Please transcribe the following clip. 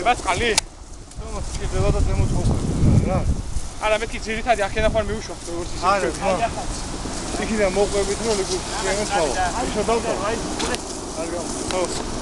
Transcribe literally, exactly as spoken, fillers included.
გება წყალი? შეიძლება და ზემოთ მოყვება რა. არა მე კი ძირითადად აქედან ხარ მივუშვათ როგორც ისე. არა, რა. იქიდან მოყვებით რომ ლიგურში შემოსავა. ისო დავდა. არ გამ. ხო.